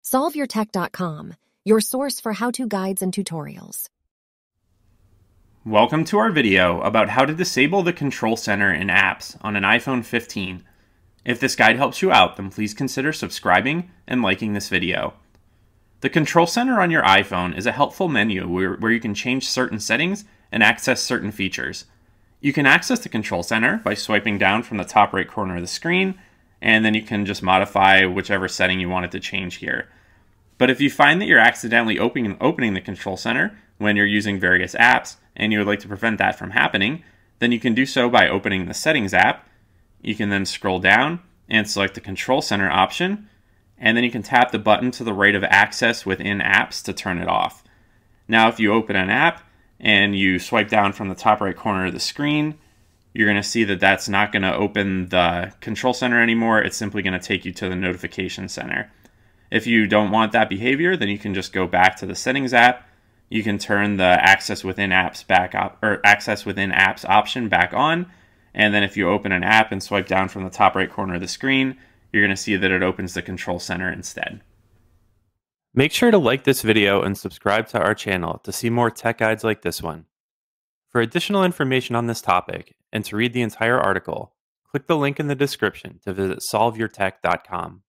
SolveYourTech.com, your source for how-to guides and tutorials. Welcome to our video about how to disable the control center in apps on an iPhone 15. If this guide helps you out, then please consider subscribing and liking this video. The control center on your iPhone is a helpful menu where you can change certain settings and access certain features. You can access the control center by swiping down from the top right corner of the screen, and then you can just modify whichever setting you want it to change here. But if you find that you're accidentally opening the control center when you're using various apps, and you would like to prevent that from happening, then you can do so by opening the Settings app. You can then scroll down and select the Control Center option, and then you can tap the button to the right of Access within Apps to turn it off. Now if you open an app and you swipe down from the top right corner of the screen, you're going to see that that's not going to open the Control Center anymore. It's simply going to take you to the Notification Center. If you don't want that behavior, then you can just go back to the Settings app. You can turn the Access Within Apps Access Within Apps option back on, and then if you open an app and swipe down from the top right corner of the screen, you're going to see that it opens the Control Center instead. Make sure to like this video and subscribe to our channel to see more tech guides like this one. For additional information on this topic and to read the entire article, click the link in the description to visit SolveYourTech.com.